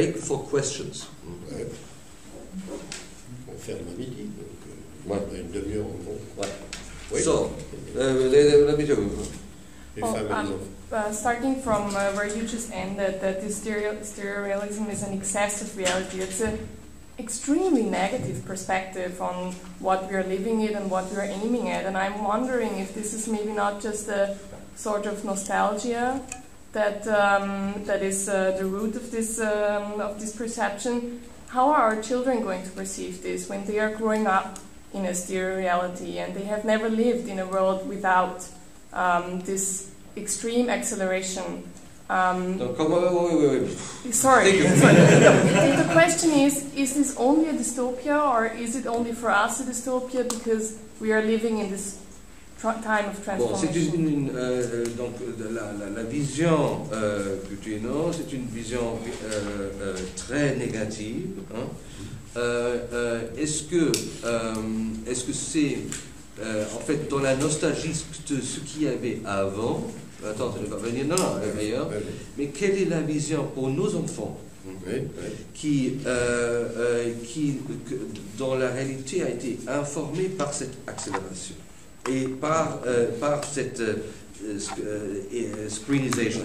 break for questions. Ouais. On va faire le midi, donc on a une demi-heure en gros. Ouais. Oui. So, let me do. Les femmes et les enfants. Starting from where you just ended, that this stereorealism is an excessive reality. It's an extremely negative perspective on what we are living in and what we are aiming at. And I'm wondering if this is maybe not just a sort of nostalgia that that is the root of this perception. How are our children going to perceive this when they are growing up in a stereoreality and they have never lived in a world without this extreme acceleration? Sorry. The question is this only a dystopia, or is it only for us a dystopia because we are living in this time of transformation? Bon, donc la vision que tu énonces, c'est une vision très négative. Hein. Est-ce que c'est en fait dans la nostalgie de ce qu'il y avait avant? Attends, je vais revenir. Non, ailleurs. Mais quelle est la vision pour nos enfants qui dans la réalité a été informée par cette accélération et par cette screenisation,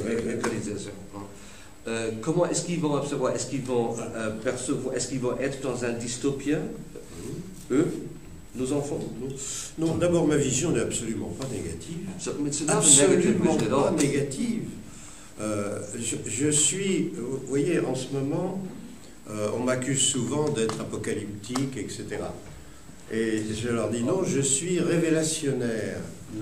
comment est-ce qu'ils vont observer? Est-ce qu'ils vont percevoir? Est-ce qu'ils vont être dans un dystopia, eux? Nos enfants? Non, d'abord, ma vision n'est absolument pas négative. Absolument pas négative. Je suis, vous voyez, en ce moment, on m'accuse souvent d'être apocalyptique, etc. Et je leur dis non, je suis révélationnaire.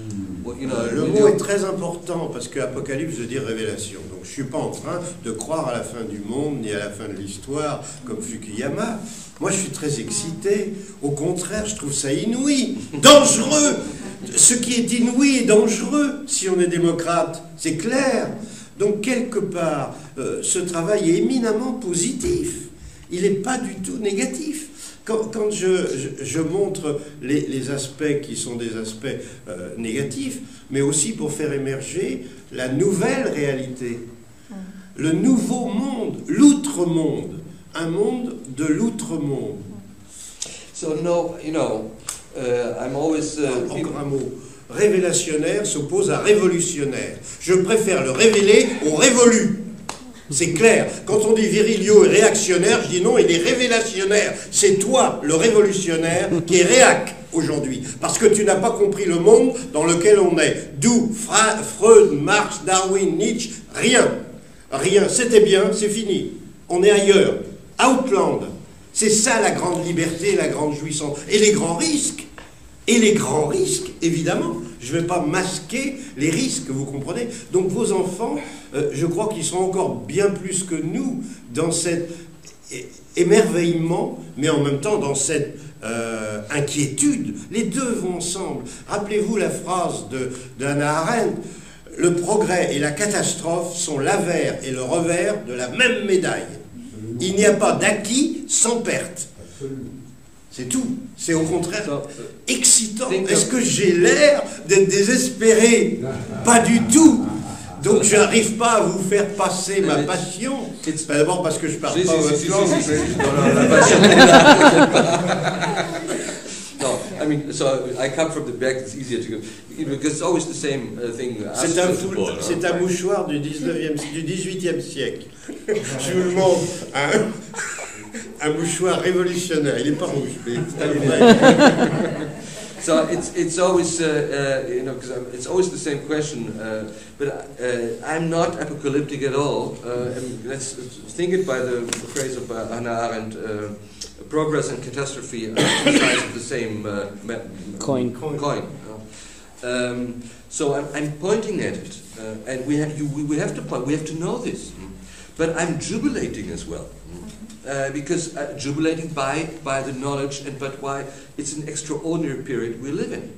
Le mot est très important parce que apocalypse veut dire révélation. Donc je ne suis pas en train de croire à la fin du monde ni à la fin de l'histoire comme Fukuyama. Moi je suis très excité. Au contraire, je trouve ça inouï, dangereux. Ce qui est inouï est dangereux si on est démocrate, c'est clair. Donc quelque part, ce travail est éminemment positif. Il n'est pas du tout négatif. Quand je montre les aspects qui sont des aspects négatifs, mais aussi pour faire émerger la nouvelle réalité, le nouveau monde, l'outre-monde, un monde de l'outre-monde. So no, I'm always encore un mot. Révélationnaire s'oppose à révolutionnaire. Je préfère le révélé au révolu. C'est clair. Quand on dit Virilio est réactionnaire, je dis non, il est révélationnaire. C'est toi, le révolutionnaire, qui est réac aujourd'hui. Parce que tu n'as pas compris le monde dans lequel on est. D'où Freud, Marx, Darwin, Nietzsche, rien. Rien. C'était bien, c'est fini. On est ailleurs. Outland. C'est ça la grande liberté, la grande jouissance. Et les grands risques. Et les grands risques, évidemment. Je ne vais pas masquer les risques, vous comprenez? Donc vos enfants, je crois qu'ils sont encore bien plus que nous dans cet émerveillement, mais en même temps dans cette inquiétude. Les deux vont ensemble. Rappelez-vous la phrase d'Hannah Arendt, le progrès et la catastrophe sont l'avers et le revers de la même médaille. Il n'y a pas d'acquis sans perte. C'est tout. C'est au contraire excitant. Est-ce que j'ai l'air d'être désespéré? Pas du tout. Donc je n'arrive pas à vous faire passer ma passion. D'abord parce que je parle pas votre langue. No, I mean, so I come from the back. It's easier to go because it's always the same thing. C'est un mouchoir du 18e siècle. Je vous le montre. Un mouchoir révolutionnaire. Il n'est pas rouge, mais so it's always because it's always the same question. But I'm not apocalyptic at all. Let's think it by the phrase of Hannah Arendt: progress and catastrophe are two sides of the same coin. So I'm pointing at it, and we have to point. We have to know this. But I'm jubilating as well. Because jubilating by the knowledge but why it's an extraordinary period we live in.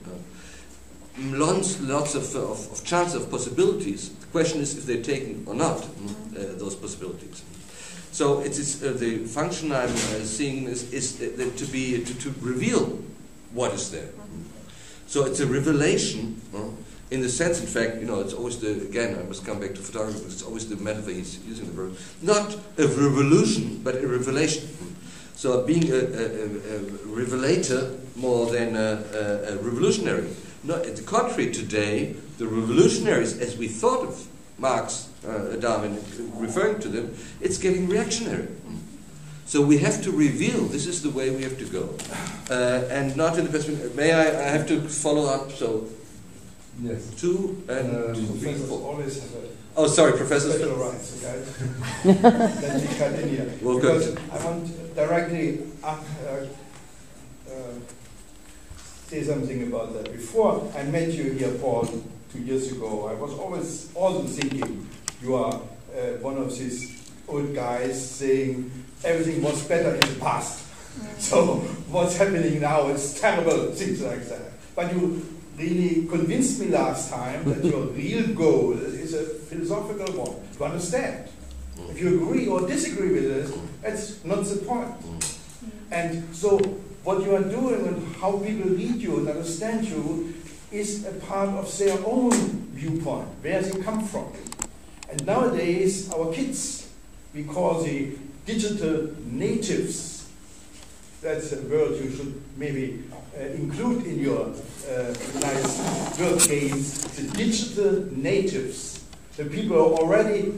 Lots of chance of possibilities. The question is if they're taken or not, those possibilities. So it's the function I'm seeing is to reveal what is there. So it's a revelation In the sense, in fact, it's always again, I must come back to photography, because it's always the metaphor he's using the word, not a revolution, but a revelation. So being a revelator more than a revolutionary. No, at the contrary, today, the revolutionaries, as we thought of Marx, Darwin, referring to them, it's getting reactionary. So we have to reveal, this is the way we have to go. And not in the perspective, I have to follow up, so... Yes. 2 and 3, 4. Always have a oh, sorry, Professor. Special rights, okay? Let me cut in here. Well, because good. I want directly say something about that. Before I met you here, Paul, 2 years ago, I was always also thinking you are one of these old guys saying everything was better in the past. So what's happening now is terrible, things like that. But you really convinced me last time that your real goal is a philosophical one, to understand. If you agree or disagree with it, that's not the point. And so what you are doing and how people read you and understand you is a part of their own viewpoint, where they come from. And nowadays, our kids, we call the digital natives. That's a word you should maybe include in your nice word games. The digital natives, the people who are already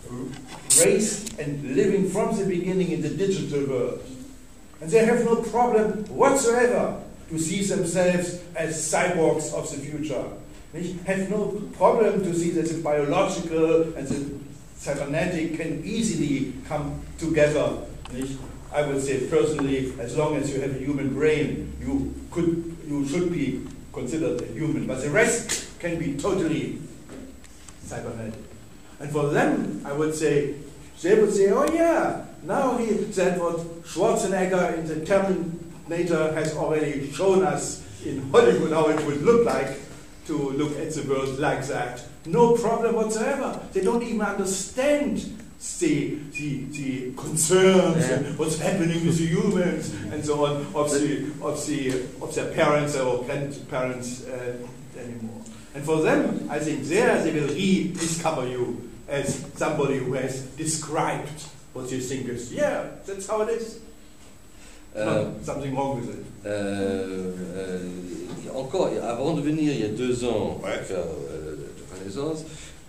raised and living from the beginning in the digital world. And they have no problem whatsoever to see themselves as cyborgs of the future. They have no problem to see that the biological and the cybernetic can easily come together. I would say personally, as long as you have a human brain, you should be considered a human. But the rest can be totally cybernetic. And for them, I would say, they would say, oh yeah, now he said what Schwarzenegger in the Terminator has already shown us in Hollywood how it would look like to look at the world like that. No problem whatsoever. They don't even understand the concerns and what's happening with the humans and so on of their parents or grandparents anymore. And for them, I think there they will rediscover you as somebody who has described what you think is, yeah, that's how it is. Something wrong with it. Encore, avant de venir il y a 2 ans faire de Renaissance,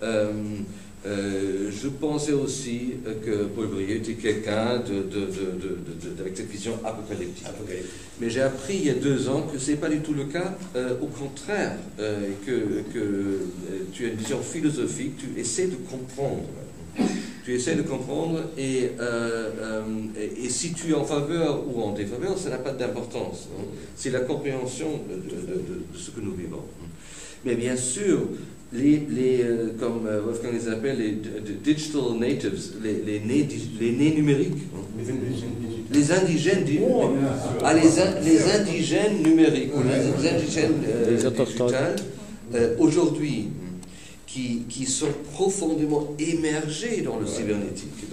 je pensais aussi que Paul Brieux était quelqu'un avec cette vision apocalyptique. Mais j'ai appris il y a 2 ans que ce n'est pas du tout le cas, au contraire, que tu as une vision philosophique, tu essaies de comprendre. Tu essaies de comprendre et si tu es en faveur ou en défaveur, ça n'a pas d'importance. C'est la compréhension de ce que nous vivons. Mais bien sûr, comme Wolfgang les appelle, les digital natives, les nés numériques, les indigènes les indigènes numériques, ou les indigènes digitales, aujourd'hui, qui sont profondément émergés dans le cybernétique,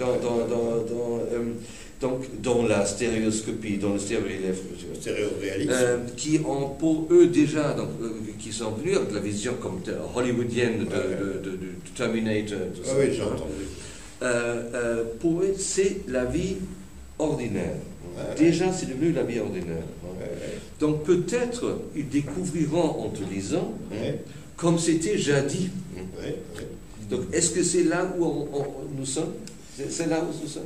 dans la stéréoscopie, dans le stéréoréalisme, qui ont pour eux déjà, qui sont venus avec la vision comme hollywoodienne de Terminator. Oui, j'ai entendu. Pour eux, c'est la vie ordinaire. Déjà, c'est devenu la vie ordinaire. Donc peut-être ils découvriront en te lisant, comme c'était jadis. Donc est-ce que c'est là où nous sommes? C'est là où nous sommes?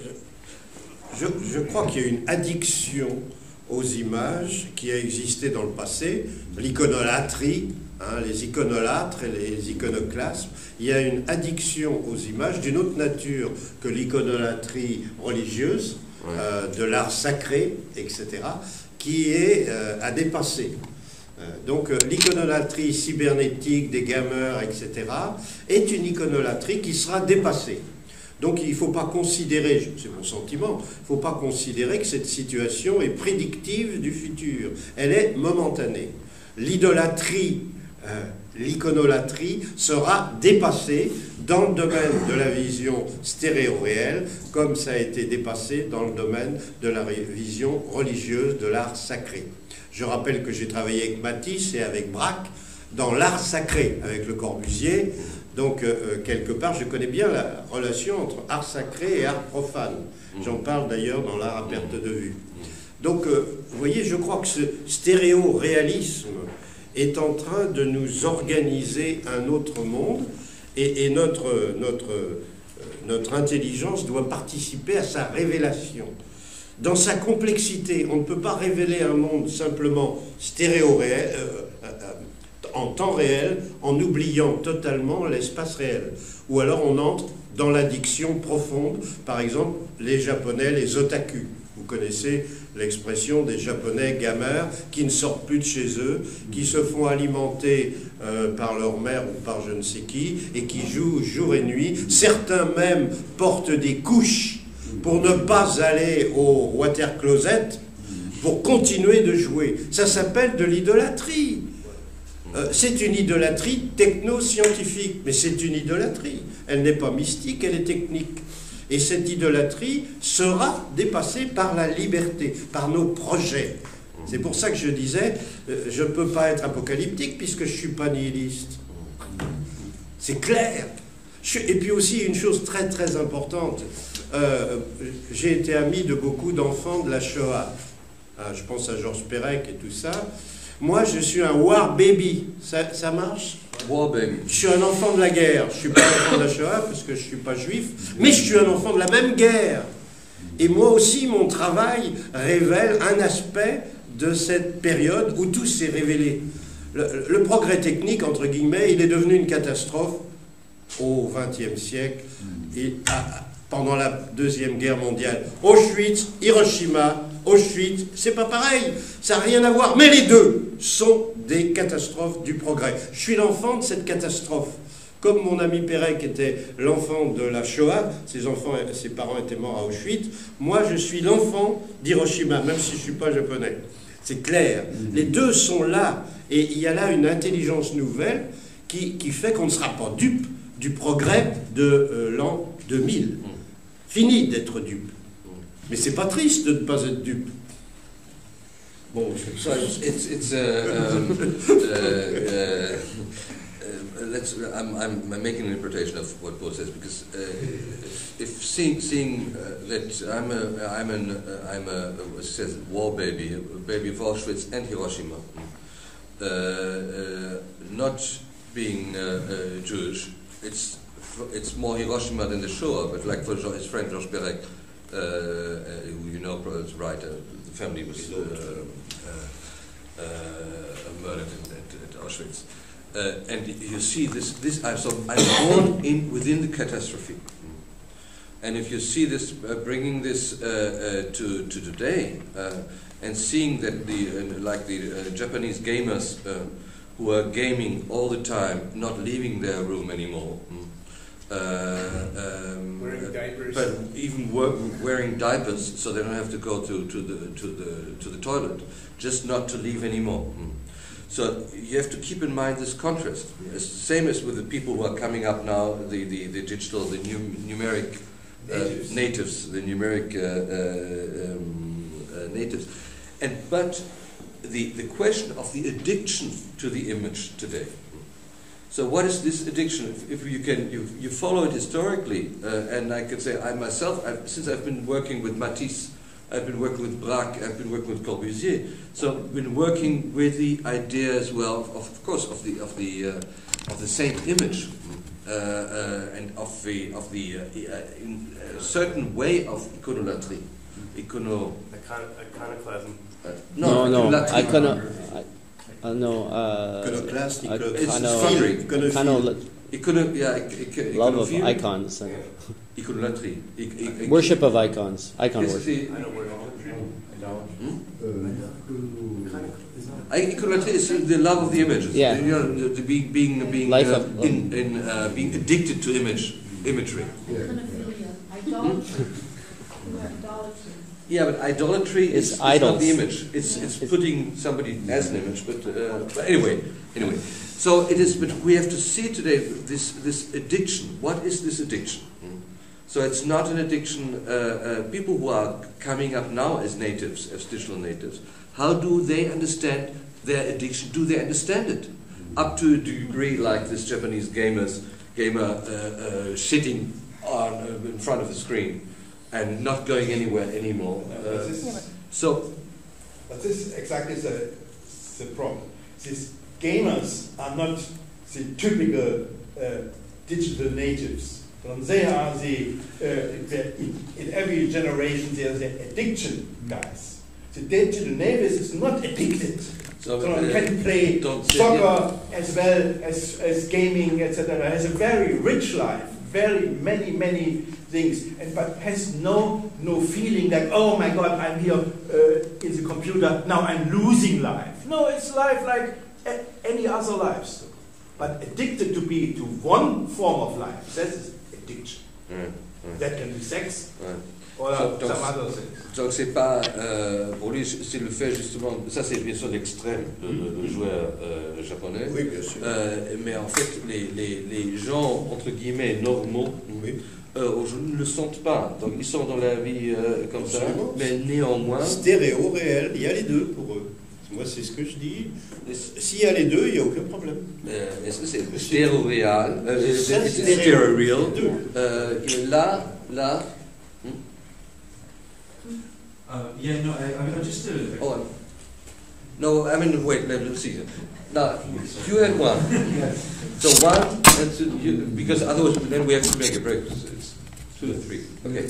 Je crois qu'il y a une addiction aux images qui a existé dans le passé, l'iconolatrie, les iconolâtres et les iconoclasmes. Il y a une addiction aux images d'une autre nature que l'iconolatrie religieuse, de l'art sacré, etc., qui est à dépasser. Donc l'iconolatrie cybernétique des gamers, etc., est une iconolatrie qui sera dépassée. Donc il ne faut pas considérer, c'est mon sentiment, il ne faut pas considérer que cette situation est prédictive du futur. Elle est momentanée. L'idolâtrie, l'iconolatrie sera dépassée dans le domaine de la vision stéréo-réelle, comme ça a été dépassé dans le domaine de la vision religieuse de l'art sacré. Je rappelle que j'ai travaillé avec Matisse et avec Braque. dans l'art sacré avec Le Corbusier. Donc, quelque part, je connais bien la relation entre art sacré et art profane. J'en parle d'ailleurs dans l'art à perte de vue. Donc, vous voyez, je crois que ce stéréo-réalisme est en train de nous organiser un autre monde et notre intelligence doit participer à sa révélation. Dans sa complexité, on ne peut pas révéler un monde simplement stéréo-réel, en temps réel, en oubliant totalement l'espace réel. Ou alors on entre dans l'addiction profonde, par exemple les Japonais, les otaku. Vous connaissez l'expression des Japonais gamers qui ne sortent plus de chez eux, qui se font alimenter par leur mère ou par je ne sais qui, et qui jouent jour et nuit. Certains même portent des couches pour ne pas aller au water closet, pour continuer de jouer. Ça s'appelle de l'idolâtrie. C'est une idolâtrie techno-scientifique, mais c'est une idolâtrie. Elle n'est pas mystique, elle est technique. Et cette idolâtrie sera dépassée par la liberté, par nos projets. C'est pour ça que je disais, je ne peux pas être apocalyptique puisque je ne suis pas nihiliste. C'est clair. Et puis aussi, une chose très très importante, j'ai été ami de beaucoup d'enfants de la Shoah. Je pense à Georges Perec et tout ça. Moi, je suis un war baby. Ça marche? War baby. Je suis un enfant de la guerre. Je ne suis pas un enfant de la Shoah parce que je ne suis pas juif, mais je suis un enfant de la même guerre. Et moi aussi, mon travail révèle un aspect de cette période où tout s'est révélé. Le progrès technique, entre guillemets, il est devenu une catastrophe au XXe siècle et pendant la Deuxième Guerre mondiale. Auschwitz, Hiroshima, Auschwitz, c'est pas pareil, ça n'a rien à voir, mais les deux sont des catastrophes du progrès. Je suis l'enfant de cette catastrophe. Comme mon ami Perec était l'enfant de la Shoah, ses parents étaient morts à Auschwitz, moi je suis l'enfant d'Hiroshima, même si je ne suis pas japonais. C'est clair, les deux sont là, et il y a là une intelligence nouvelle qui fait qu'on ne sera pas dupe du progrès de l'an 2000. Fini d'être dupe. Mais c'est pas triste de ne pas être dupe. Bon, so I'm making an interpretation of what Paul says because if seeing that I'm a says war baby, a baby of Auschwitz and Hiroshima, not being Jewish, it's more Hiroshima than the Shoah, but like for his friend Georges Perec, who you know, is writer, the family was murdered at Auschwitz. And you see I'm born within the catastrophe. And if you see this, bringing this to today, and seeing that the Japanese gamers who are gaming all the time, not leaving their room anymore, wearing diapers, but even wearing diapers, so they don't have to go to the toilet, just not to leave anymore. So you have to keep in mind this contrast. It's the same as with the people who are coming up now, the digital, the numeric natives, the numeric natives. But the question of the addiction to the image today. So what is this addiction? If you follow it historically, and I can say I myself, since I've been working with Matisse, I've been working with Braque, I've been working with Corbusier. So I've been working with the idea as well, of course, of the same image, and of the certain way of iconolatry, iconoclasm. Love of icons. Iconolatry. Worship of icons. Icon worship. Iconolatry is the love of the images. Yeah. Being addicted to imagery. Yeah, but idolatry is not the image. It's putting somebody as an image. But anyway. So it is. But we have to see today this addiction. What is this addiction? So it's not an addiction. People who are coming up now as natives, as digital natives, how do they understand their addiction? Do they understand it? up to a degree like this Japanese gamer sitting in front of the screen and not going anywhere anymore. But this is exactly the problem. These gamers are not the typical digital natives. They are in every generation they are the addiction guys. The digital native is not addicted. So can play soccer as well as gaming, etc. Has a very rich life, very many things, but has no feeling like, oh my God, I'm here in the computer, now I'm losing life. No, it's life like any other lives. But addicted to one form of life, that is addiction. That can be sex or some other things. Donc c'est pas pour lui, c'est le fait justement, ça c'est bien sûr l'extrême de joueur japonais. Oui, bien sûr. Mais en fait les gens entre guillemets normaux ne le sentent pas. Donc ils sont dans la vie comme absolument. Ça, mais néanmoins. Stéréo, réel, il y a les deux pour eux. Moi c'est ce que je dis. S'il y a les deux, il n'y a aucun problème. Est-ce que c'est stéréo réel, stéréo real, là. Yeah, no, I just no, I mean, wait, let's see. Now, you and one. Yes. So one and two, because otherwise then we have to make a break. It's 2 and 3. Okay.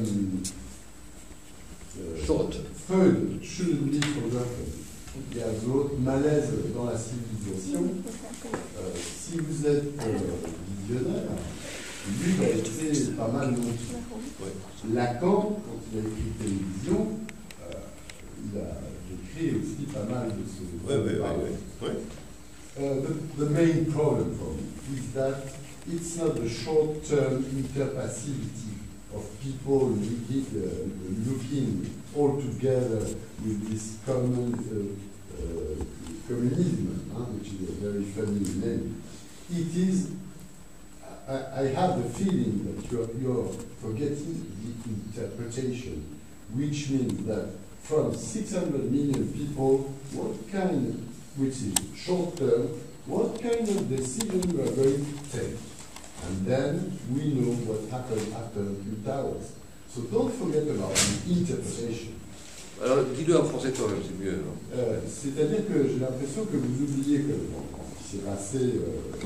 Short. Freud shouldn't be forgotten. Il y a d'autres malaises dans la civilisation. Si vous êtes visionnaire, lui il a été pas mal non plus. Lacan, quand il a écrit Télévision, il a écrit aussi pas mal de ce. The main problem for me is that it's not the short-term interpassivity of people looking all together with this common communism, which is a very funny name. It is. I have the feeling that you're forgetting the interpretation, which means that from 600 million people, which is short term, what kind of decision we are going to take? And then we know what happened after the Twin Towers. So don't forget about the interpretation. Alors, dis-le en français toi-même, c'est mieux. C'est-à-dire que j'ai l'impression que vous oubliez que ce qui s'est passé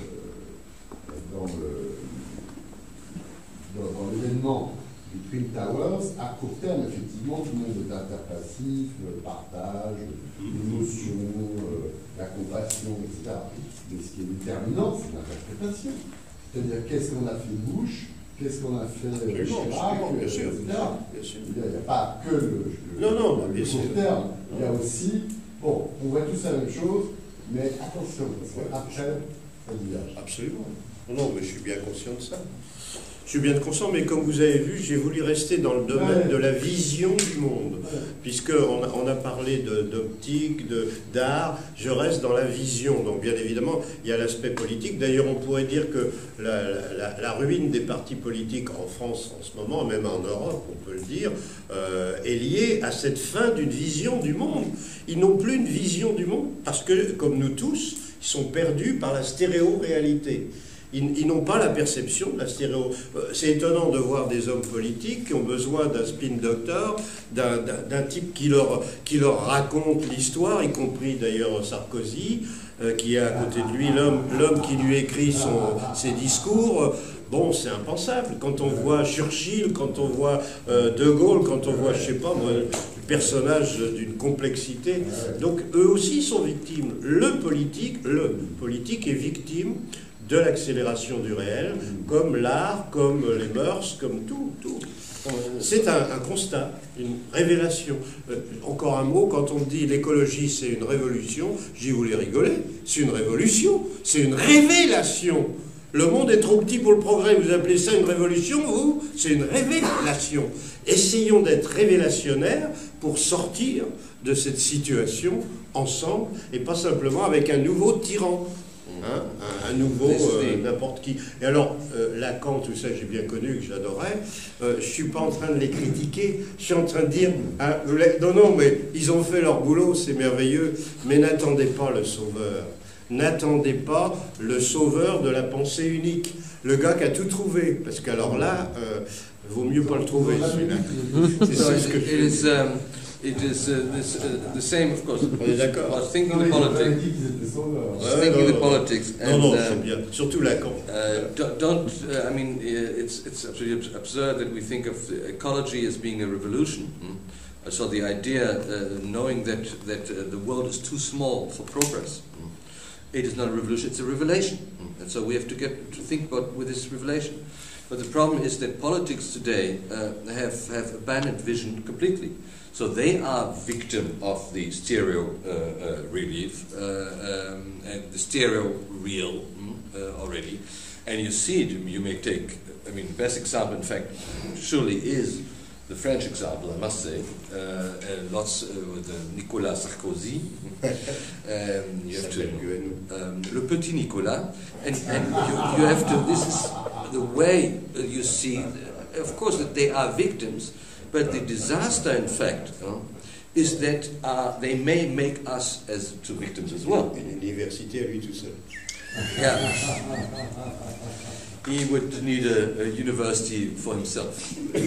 dans l'événement du Twin Towers, à court terme, effectivement, tout le monde est interpassif, le partage, l'émotion, la compassion, etc. Mais ce qui est déterminant, c'est l'interprétation. C'est-à-dire, qu'est-ce qu'on a fait Bush, qu'est-ce qu'on a fait Chirac, bien sûr, etc. Bien sûr. Il n'y a pas que le court terme, il y a aussi, bon, on voit tous la même chose, mais attention, parce qu'après, ça diverge. Absolument. Non, mais je suis bien conscient de ça. Je suis bien conscient, mais comme vous avez vu, j'ai voulu rester dans le domaine de la vision du monde. Puisqu'on a parlé d'optique, d'art, je reste dans la vision. Donc bien évidemment, il y a l'aspect politique. D'ailleurs, on pourrait dire que la ruine des partis politiques en France en ce moment, même en Europe, on peut le dire, est liée à cette fin d'une vision du monde. Ils n'ont plus une vision du monde, parce que, comme nous tous, ils sont perdus par la stéréo-réalité. Ils n'ont pas la perception de la stéréo. C'est étonnant de voir des hommes politiques qui ont besoin d'un spin doctor, d'un type qui leur raconte l'histoire, y compris d'ailleurs Sarkozy, qui est à côté de lui, l'homme qui lui écrit ses discours. Bon, c'est impensable. Quand on voit Churchill, quand on voit De Gaulle, quand on voit, je sais pas moi, le personnage d'une complexité. Donc, eux aussi sont victimes. Le politique est victime de l'accélération du réel, comme l'art, comme les mœurs, comme tout. C'est un constat, une révélation. Encore un mot, quand on dit l'écologie c'est une révolution, j'y voulais rigoler, c'est une révolution, c'est une révélation. Le monde est trop petit pour le progrès, vous appelez ça une révolution, vous? C'est une révélation. Essayons d'être révélationnaires pour sortir de cette situation ensemble, et pas simplement avec un nouveau tyran. Un nouveau n'importe qui. Et alors, Lacan, tout ça, j'ai bien connu, que j'adorais. Je ne suis pas en train de les critiquer. Je suis en train de dire, non, mais ils ont fait leur boulot, c'est merveilleux, mais n'attendez pas le sauveur. n'attendez pas le sauveur de la pensée unique, le gars qui a tout trouvé, parce qu'alors là, vaut mieux pas le trouver, celui-là. C'est ça ce que je veux dire. It is the same, of course. On est d'accord. I was thinking the politics. Non, non, c'est bien. Surtout Lacan. I mean, it's absolutely absurd that we think of ecology as being a revolution. So the idea, knowing that the world is too small for progress, it is not a revolution; it's a revelation. And so we have to get to think about with this revelation. But the problem is that politics today have abandoned vision completely. So they are victim of the stereo relief and the stereo real already. And you see it, you may take, I mean, the best example, in fact, surely is the French example, I must say. Lots with Nicolas Sarkozy. You have to, le petit Nicolas. And you have to, this is the way you see, of course, that they are victims. But the disaster, in fact, is that they may make us as to victims as well. Une université à lui tout seul. Yeah. He would need a university for himself.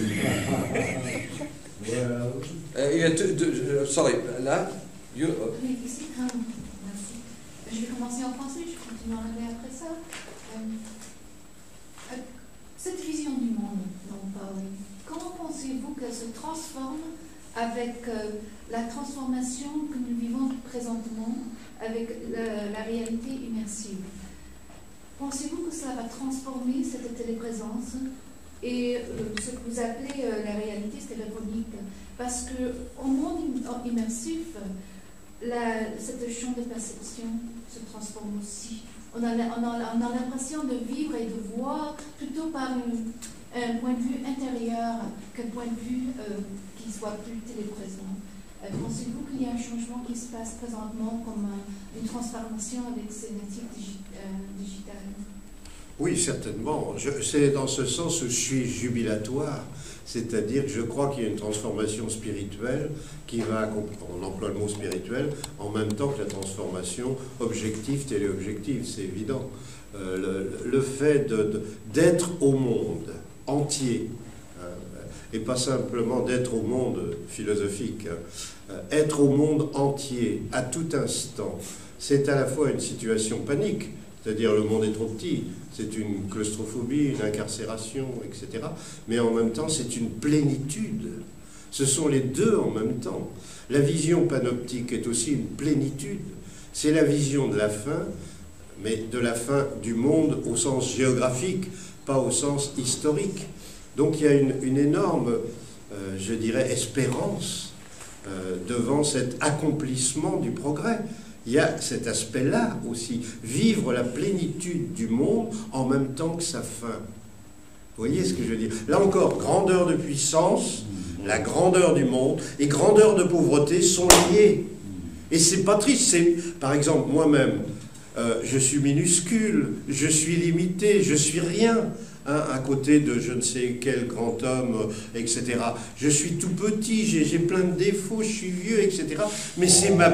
Sorry, là, you. Oui, ici, merci. Je vais commencer en français, je continue en anglais après ça. Cette vision du monde dont on parle, comment pensez-vous qu'elle se transforme avec la transformation que nous vivons présentement avec la réalité immersive? Pensez-vous que ça va transformer cette téléprésence et ce que vous appelez la réalité stéréophonique? Parce qu'au monde immersif, cette champ de perception se transforme aussi. On a l'impression de vivre et de voir plutôt par un point de vue intérieur qu'un point de vue qui soit plus téléprésent. Pensez-vous qu'il y a un changement qui se passe présentement comme une transformation avec ces natifs digitales? Oui, certainement. C'est dans ce sens où je suis jubilatoire. C'est-à-dire que je crois qu'il y a une transformation spirituelle qui va, on emploie le mot spirituel, en même temps que la transformation objective, téléobjective, c'est évident. Le fait d'être au monde entier, et pas simplement d'être au monde philosophique, être au monde entier, à tout instant, c'est à la fois une situation panique, c'est-à-dire le monde est trop petit, c'est une claustrophobie, une incarcération, etc. Mais en même temps, c'est une plénitude. Ce sont les deux en même temps. La vision panoptique est aussi une plénitude. C'est la vision de la fin, mais de la fin du monde au sens géographique, pas au sens historique. Donc il y a une énorme, je dirais, espérance devant cet accomplissement du progrès. Il y a cet aspect-là aussi, vivre la plénitude du monde en même temps que sa fin. Vous voyez ce que je veux dire? Là encore, grandeur de puissance, la grandeur du monde et grandeur de pauvreté sont liées. Et c'est pas triste. Par exemple, moi-même, je suis minuscule, je suis limité, je suis rien. À côté de je ne sais quel grand homme, etc. Je suis tout petit, j'ai plein de défauts, je suis vieux, etc. Mais c'est ma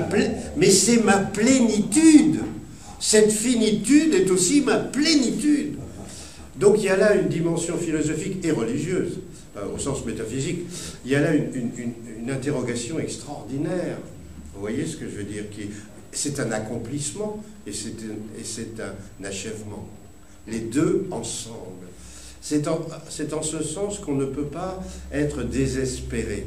plénitude. Cette finitude est aussi ma plénitude. Donc il y a là une dimension philosophique et religieuse, au sens métaphysique. Il y a là une interrogation extraordinaire. Vous voyez ce que je veux dire? C'est un accomplissement et c'est un achèvement. Les deux ensemble. C'est en ce sens qu'on ne peut pas être désespéré.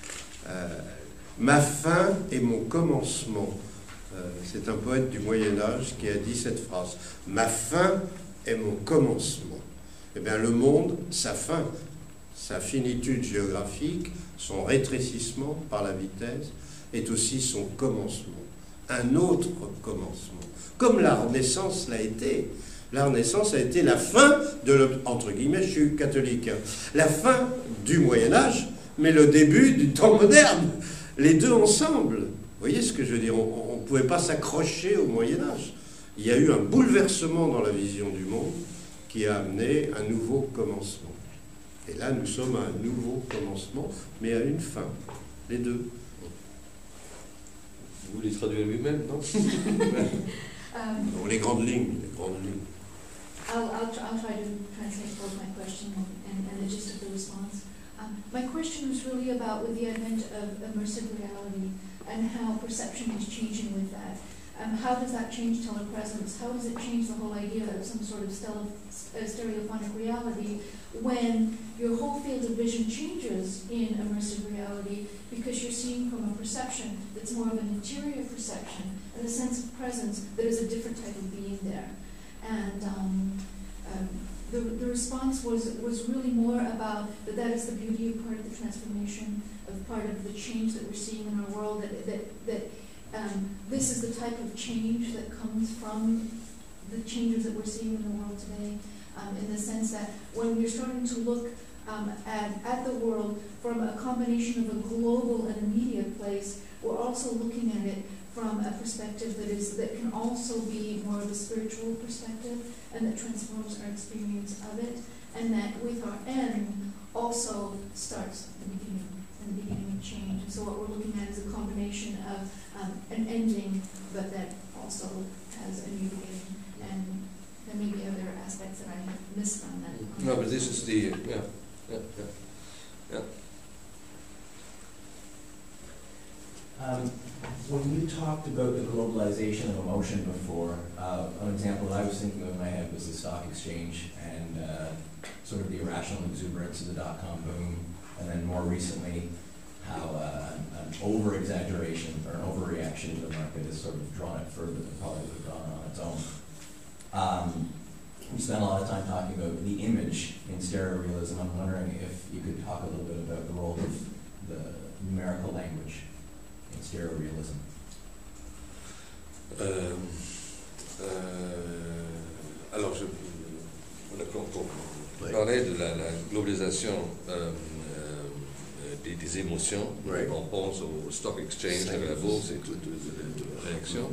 Ma fin est mon commencement. C'est un poète du Moyen-Âge qui a dit cette phrase. Ma fin est mon commencement. Eh bien, le monde, sa fin, sa finitude géographique, son rétrécissement par la vitesse, est aussi son commencement. Un autre commencement. Comme la Renaissance l'a été. La Renaissance a été la fin entre guillemets, je suis catholique, la fin du Moyen-Âge, mais le début du temps moderne. Les deux ensemble. Vous voyez ce que je veux dire? On ne pouvait pas s'accrocher au Moyen-Âge. Il y a eu un bouleversement dans la vision du monde qui a amené un nouveau commencement. Et là, nous sommes à un nouveau commencement, mais à une fin. Les deux. Vous les traduisez lui-même, non? Les grandes lignes, les grandes lignes. I'll try to translate both my question and the gist of the response. My question was really about with the advent of immersive reality and how perception is changing with that. How does that change telepresence? How does it change the whole idea of some sort of stereophonic reality when your whole field of vision changes in immersive reality because you're seeing from a perception that's more of an interior perception and a sense of presence that is a different type of being there. And the response was really more about that is the beauty of part of the transformation, of part of the change that we're seeing in our world, that this is the type of change that comes from the changes that we're seeing in the world today, in the sense that when we're starting to look at the world from a combination of a global and immediate place, we're also looking at it from a perspective that can also be more of a spiritual perspective and that transforms our experience of it, and that with our end also starts the beginning of change. And so what we're looking at is a combination of an ending, but that also has a new beginning. And there may be other aspects that I missed on that. No, but this is the When you talked about the globalization of emotion before, an example that I was thinking of in my head was the stock exchange and sort of the irrational exuberance of the dot-com boom, and then more recently how an over-exaggeration or an overreaction to the market has sort of drawn it further than probably would have gone on its own. We spent a lot of time talking about the image in stereorealism. I'm wondering if you could talk a little bit about the role of the numerical language in stereorealism. Alors, on parlait de la globalisation des émotions. Ouais. On pense au stock exchange, à la bourse et toutes les réactions.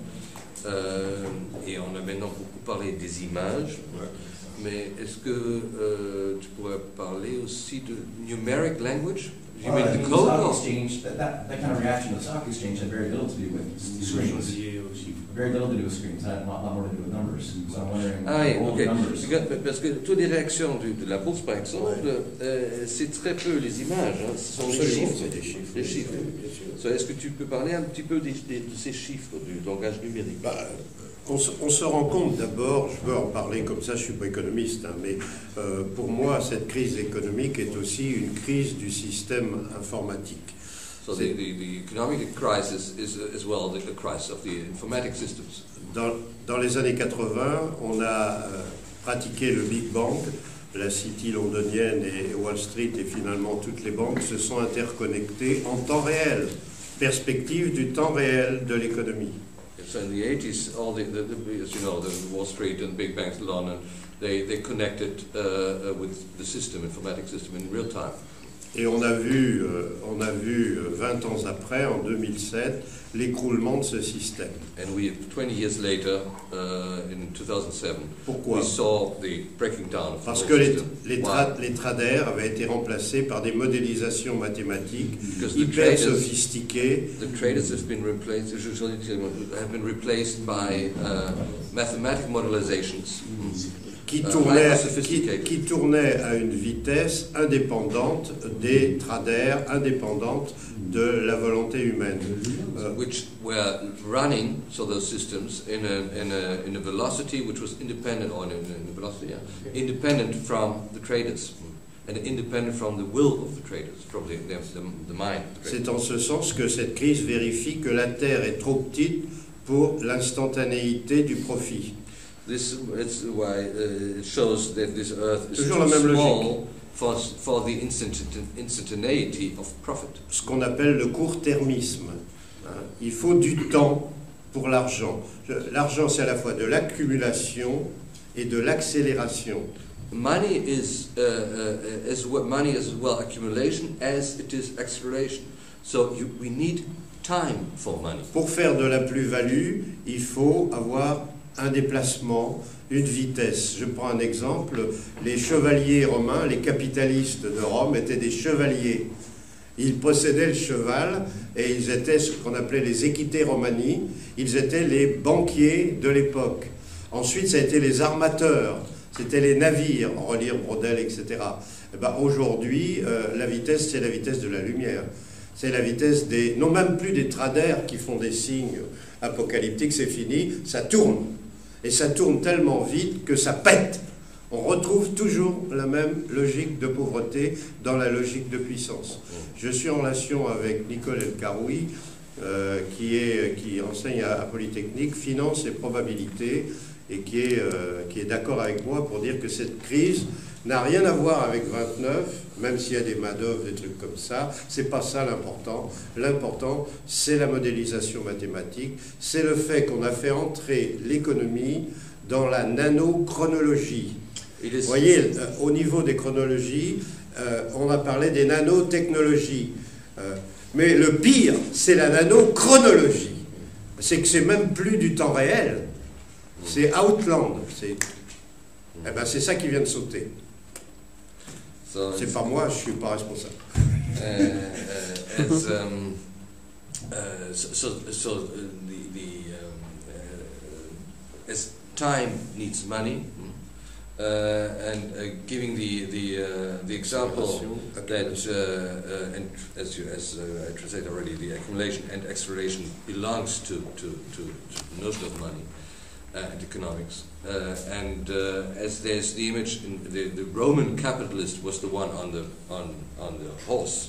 Et on a maintenant beaucoup parlé des images. Ouais. Mais est-ce que tu pourrais parler aussi de numeric language? You mean the The code? stock exchange, that kind of reaction to the stock exchange had very little to do with screens. Very little to do with screens, had a lot more to do with numbers. So I'm wondering, Ah oui, all the numbers. Parce que toutes les réactions de la bourse, par exemple, c'est très peu les images, hein, ce sont les chiffres. C'est des chiffres. Les chiffres. Bien sûr. So, est-ce que tu peux parler un petit peu de ces chiffres, du langage numérique? On se rend compte d'abord, je veux en parler comme ça, je ne suis pas économiste, hein, mais pour moi, cette crise économique est aussi une crise du système informatique. So the economic crisis is as well the crisis of the informatic systems. Dans les années 80, on a pratiqué le Big Bang, la City londonienne et Wall Street et finalement toutes les banques se sont interconnectées en temps réel, perspective du temps réel de l'économie. So in the 80s, all as you know, the Wall Street and big banks in London, they connected with the system, informatic system, in real time. Et on a vu 20 ans après, en 2007, l'écroulement de ce système. And 20 years later, in 2007, Pourquoi? we saw the breaking down of Parce the que whole system. les traders avaient été remplacés par des modélisations mathématiques Because hyper sophistiquées. The traders have been replaced by mathematical modelizations. Qui tournaient à une vitesse indépendante des traders, indépendante de la volonté humaine. Which were running, so those systems, in a velocity which was independent, independent from the traders, and independent from the will of the traders, from the mind of the traders. C'est en ce sens que cette crise vérifie que la Terre est trop petite pour l'instantanéité du profit. This is why it shows that this earth is Toujours too la même small for the instantaneity of profit. Ce qu'on appelle le court-termisme. Il faut du temps pour l'argent. L'argent, c'est à la fois de l'accumulation et de l'accélération. Money is as well accumulation as it is acceleration. So we need time for money. Pour faire de la plus-value, il faut avoir un déplacement, une vitesse. Je prends un exemple. Les chevaliers romains, les capitalistes de Rome étaient des chevaliers. Ils possédaient le cheval et ils étaient ce qu'on appelait les equite romani. Ils étaient les banquiers de l'époque. Ensuite, ça a été les armateurs. C'était les navires, en relire Brodel, etc. Et ben, aujourd'hui, la vitesse, c'est la vitesse de la lumière. C'est la vitesse des... non même plus des traders qui font des signes apocalyptiques, c'est fini, ça tourne. Et ça tourne tellement vite que ça pète. On retrouve toujours la même logique de pauvreté dans la logique de puissance. Je suis en relation avec Nicole El-Karoui, qui enseigne à Polytechnique, finance et probabilité, et qui est d'accord avec moi pour dire que cette crise n'a rien à voir avec 29, même s'il y a des Madoff, des trucs comme ça. C'est pas ça l'important. L'important, c'est la modélisation mathématique, c'est le fait qu'on a fait entrer l'économie dans la nanochronologie. Vous voyez, au niveau des chronologies, on a parlé des nanotechnologies. Mais le pire, c'est la nanochronologie. C'est que c'est même plus du temps réel. C'est Outland. Eh ben, c'est ça qui vient de sauter. C'est pas moi, je suis pas responsable. As time needs money, giving the example that, and as I translated already, the accumulation and acceleration belongs to the notion of money and economics. As there's the image, in the Roman capitalist was the one on the horse.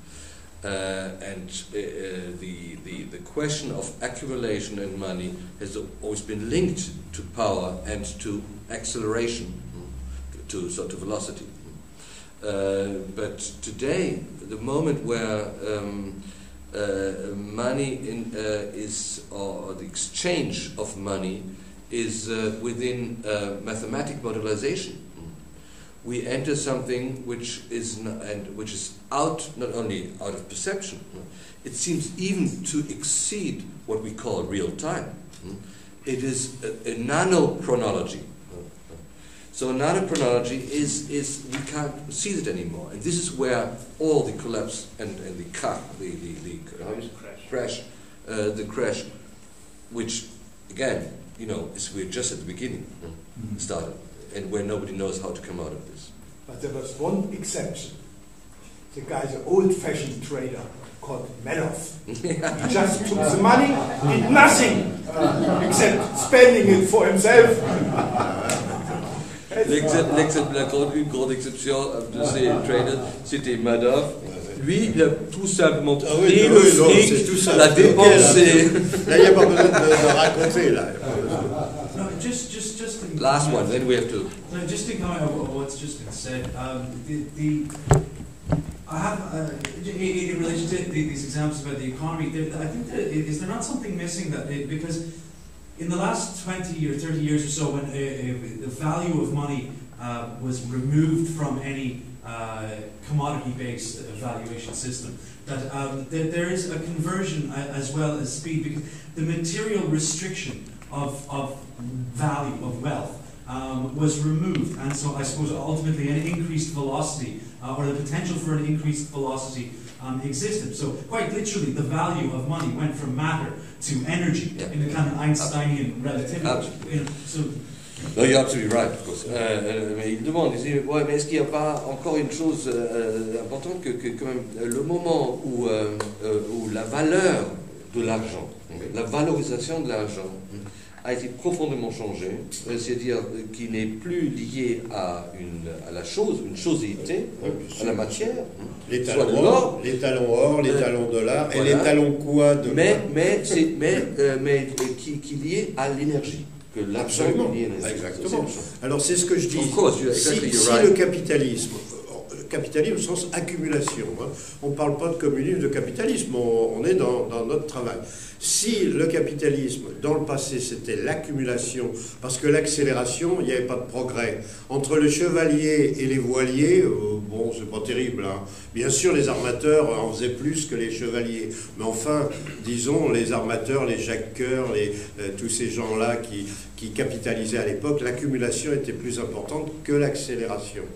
The question of accumulation and money has always been linked to power and to acceleration, to velocity. But today, the moment where money or the exchange of money is within mathematic modelization, we enter something which is out, not only out of perception, it seems even to exceed what we call real time. It is a nanochronology. So nanochronology is we can't see it anymore, and this is where all the collapse and the crash, which again, we're just at the beginning, started, and where nobody knows how to come out of this. But there was one exception. The guy's an old-fashioned trader called Madoff. He just took the money, did nothing except spending it for himself. Une grande exception de ces traders, c'était Madoff. Lui, il a tout simplement pris le fric, l'a dépensé. Là, il n'y a pas besoin de raconter, là. No, just last one, then we have to. No, just to comment on what's just been said. I have, in relation to these examples about the economy, I think is there not something missing because in the last 20 or 30 years or so, when the value of money was removed from any commodity-based valuation system, that there is a conversion as well as speed, because the material restriction of value, of wealth, was removed, and so I suppose ultimately an increased velocity, or the potential for an increased velocity existed. So quite literally, the value of money went from matter to energy in the kind of Einsteinian relativity. No, you're absolutely right, of course. Mais il demande, il dit, ouais, mais est-ce qu'il n'y a pas encore une chose importante que quand même le moment où la valeur de l'argent, la valorisation de l'argent a été profondément changée, c'est-à-dire qu'il n'est plus lié à la chose, une choséité, à la matière, les talons or, les talons dollars, voilà. Et les talons quoi de mais qui est lié à l'énergie. Que l'argent est lié à l'énergie. Exactement. Alors c'est ce que je dis. Si le capitalisme au sens accumulation, on ne parle pas de communisme, de capitalisme, on est dans notre travail. Si le capitalisme, dans le passé, c'était l'accumulation, parce que l'accélération, il n'y avait pas de progrès. Entre le chevalier et les voiliers, bon, c'est pas terrible. Hein. Bien sûr, les armateurs en faisaient plus que les chevaliers. Mais enfin, disons, les armateurs, les Jacques Coeur, tous ces gens-là qui capitalisaient à l'époque, l'accumulation était plus importante que l'accélération.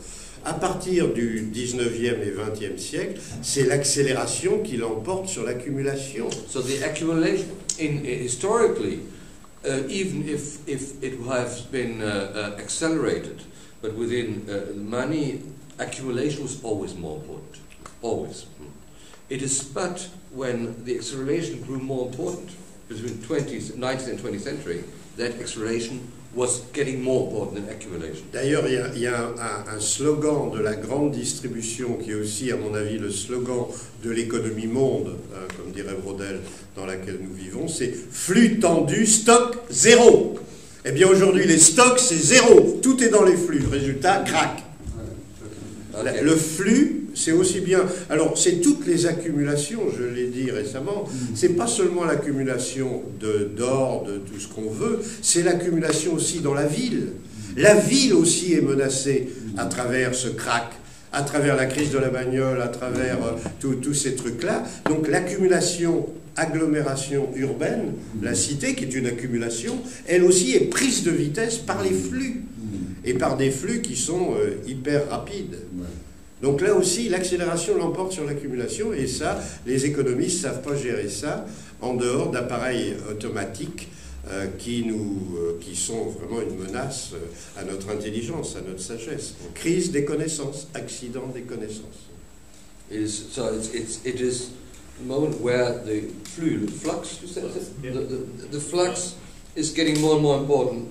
À partir du 19e et 20e siècle, c'est l'accélération qui l'emporte sur l'accumulation. So the accumulation, historically, even if it has been accelerated, but within money, accumulation was always more important. Always. It is but when the acceleration grew more important, between 19th and 20th century, that acceleration was getting more important than accumulation. D'ailleurs, il y a un slogan de la grande distribution qui est aussi, à mon avis, le slogan de l'économie monde, comme dirait Brodel, dans laquelle nous vivons, c'est « flux tendu, stock zéro ». Eh bien, aujourd'hui, les stocks, c'est zéro. Tout est dans les flux. Résultat, crack. Okay. Le flux, c'est aussi bien... Alors, c'est toutes les accumulations, je l'ai dit récemment, c'est pas seulement l'accumulation d'or, de tout ce qu'on veut, c'est l'accumulation aussi dans la ville. La ville aussi est menacée à travers ce crack, à travers la crise de la bagnole, à travers tous ces trucs-là. Donc, l'accumulation, agglomération urbaine, la cité, qui est une accumulation, elle aussi est prise de vitesse par les flux. Et par des flux qui sont hyper rapides. Donc là aussi, l'accélération l'emporte sur l'accumulation, et ça, les économistes ne savent pas gérer ça en dehors d'appareils automatiques qui sont vraiment une menace à notre intelligence, à notre sagesse. Crise des connaissances, accident des connaissances. It is the moment where the flux, you said, the flux is getting more and more important.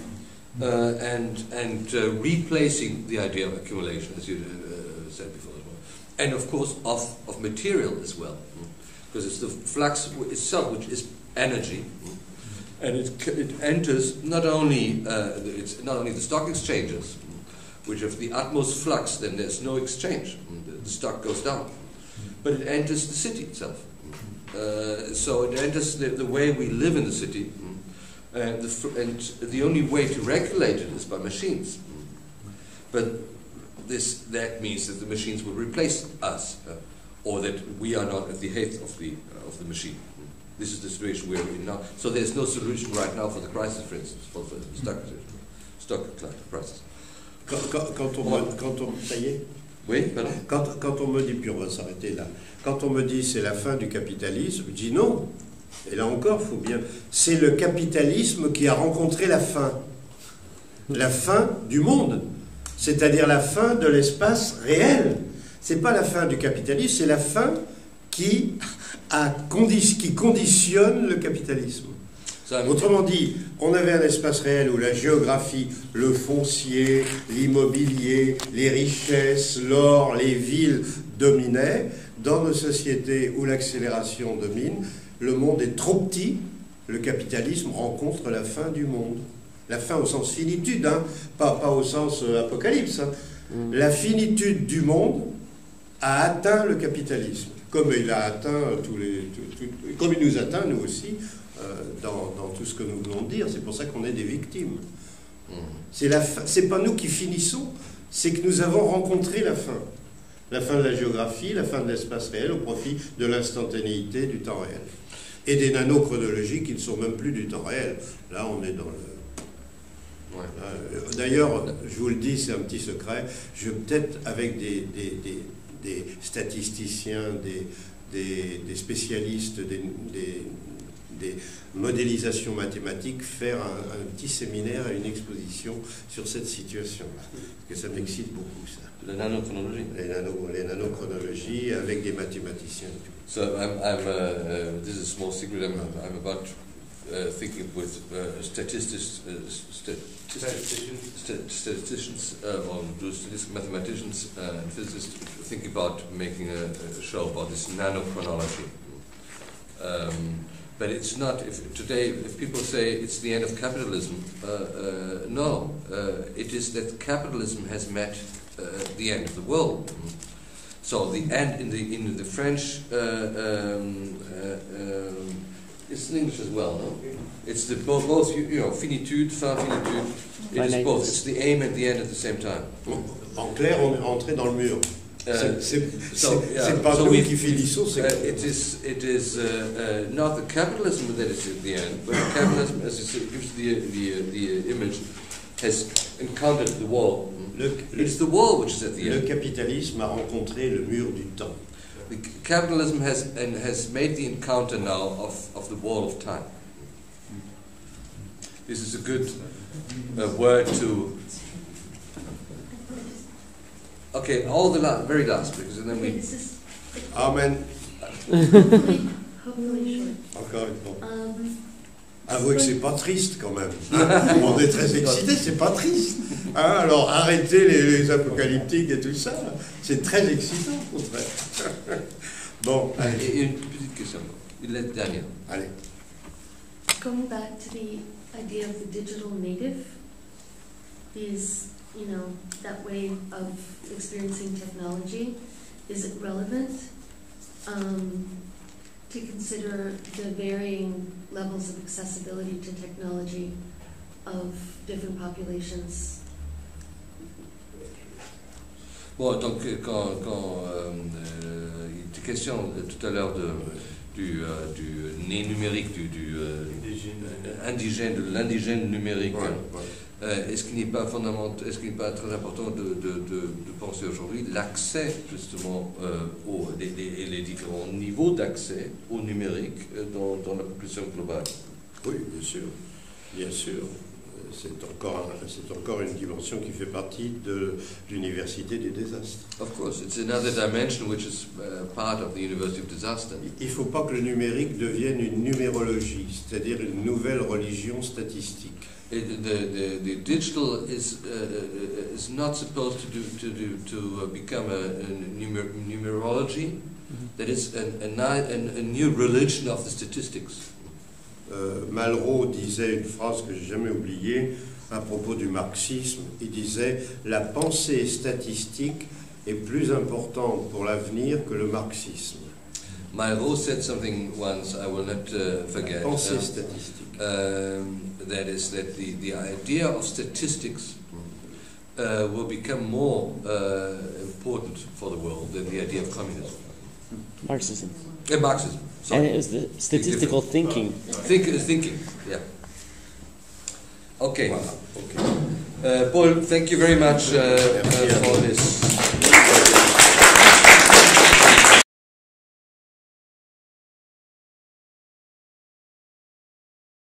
And replacing the idea of accumulation, as you said before as well. And of course of material as well, because it's the flux itself which is energy, and it enters not only it's not only the stock exchanges, which have the utmost flux, then there's no exchange, the stock goes down, but it enters the city itself. So it enters the way we live in the city. And the only way to regulate it is by machines. But that means that the machines will replace us, or that we are not at the height of the machine. This is the situation we're in now. So there's no solution right now for the crisis, for instance, for the stock crisis. Ça y est? Oui, pardon. Quand on me dit, puis on va s'arrêter là, quand on me dit c'est la fin du capitalisme, je dis non. Et là encore, faut bien. C'est le capitalisme qui a rencontré la fin du monde, c'est-à-dire la fin de l'espace réel. C'est pas la fin du capitalisme, c'est la fin qui conditionne le capitalisme. Autrement dit, on avait un espace réel où la géographie, le foncier, l'immobilier, les richesses, l'or, les villes dominaient. Dans nos sociétés où l'accélération domine, le monde est trop petit, le capitalisme rencontre la fin du monde. La fin au sens finitude, hein, pas au sens apocalypse. Hein. La finitude du monde a atteint le capitalisme, comme il a atteint comme il nous atteint, nous aussi, dans tout ce que nous venons de dire. C'est pour ça qu'on est des victimes. C'est pas nous qui finissons, c'est que nous avons rencontré la fin. La fin de la géographie, la fin de l'espace réel au profit de l'instantanéité du temps réel. Et des nanochronologies qui ne sont même plus du temps réel. Là, on est dans le... Ouais. D'ailleurs, je vous le dis, c'est un petit secret, je vais peut-être, avec des statisticiens, des spécialistes, des modélisations mathématiques, faire un petit séminaire et une exposition sur cette situation-là. Parce que ça m'excite beaucoup, ça. La nanochronologie. Les nanochronologies avec des mathématiciens. So this is a small secret. I'm about thinking with statisticians or mathematicians and physicists thinking about making a show about this nanochronology. But it's not. If people say it's the end of capitalism, no. It is that capitalism has met the end of the world. So the end in the French, it's in English as well, no? It's the both finitude, fin finitude. It is both. It's the aim and the end at the same time. En clair, on est entré dans le mur. C'est pas nous qui finissons. It is not the capitalism that is at the end, but capitalism, as it gives the image, has encountered the wall. It's the world which is at the Le end. capitalisme a rencontré le mur du temps. The capitalism has made the encounter now of the wall of time. This is a good word to. Okay, all the very last, because then we. Amen. Hopefully short. Encore une fois. Avouez que c'est pas triste quand même. On est très excités, c'est pas triste. Hein, alors arrêtez les apocalyptiques et tout ça. C'est très excitant, au contraire. Bon, allez. Et une petite question, une lettre dernière. Allez. Going back to the idea of the digital native, is, that way of experiencing technology, is it relevant to consider the varying levels of accessibility to technology of different populations? Bon, donc quand il était question tout à l'heure du né numérique, de l'indigène numérique, est-ce qu'il n'est pas fondamental, est-ce qu'il n'est pas très important de penser aujourd'hui l'accès justement les différents niveaux d'accès au numérique dans la population globale? Oui, bien sûr, bien sûr. C'est encore une dimension qui fait partie de l'université des désastres. Of course, it's another dimension which is part of the University of Disaster. Il ne faut pas que le numérique devienne une numérologie, c'est-à-dire une nouvelle religion statistique. The digital is not supposed to become a numerology. That is a new religion of the statistics. Malraux disait une phrase que j'ai jamais oubliée à propos du marxisme. Il disait « La pensée statistique est plus importante pour l'avenir que le marxisme ». Malraux said something once I will not forget. La pensée statistique. That is that the idea of statistics will become more important for the world than the idea of communism. Marxism. Marxism. Sorry. And it was the statistical thinking. Thinking, yeah. Okay. Voilà. Okay. Paul, thank you very much for this.